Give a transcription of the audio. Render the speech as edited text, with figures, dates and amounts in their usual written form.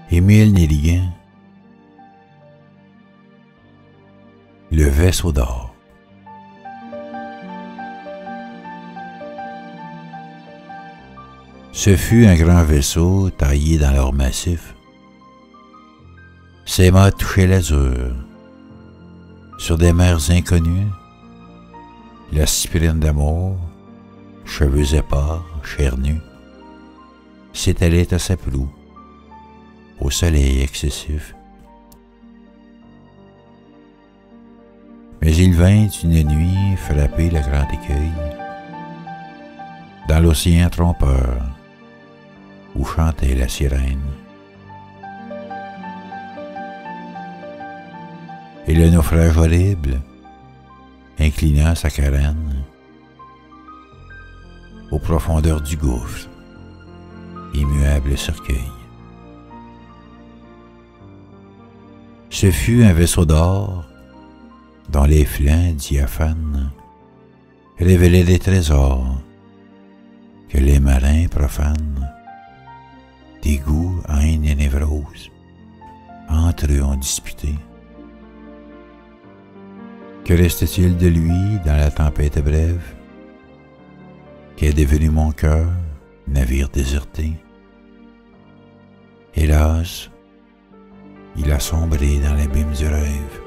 Émile Nelligan, le vaisseau d'or. Ce fut un grand vaisseau taillé dans l'or massif. Ses mâts touchaient l'azur. Sur des mers inconnues, l'aspirine d'amour, cheveux épars, chair nue, s'étalait à sa proue, au soleil excessif. Mais il vint une nuit frapper le grand écueil, dans l'océan trompeur, où chantait la sirène. Et le naufrage horrible, inclinant sa carène aux profondeurs du gouffre, immuable cercueil. Ce fut un vaisseau d'or dont les flancs diaphanes révélaient des trésors que les marins profanes, dégoût, haine et névrose, entre eux ont disputé. Que reste-t-il de lui dans la tempête brève? Qu'est devenu mon cœur, navire déserté? Hélas, il a sombré dans l'abîme du rêve.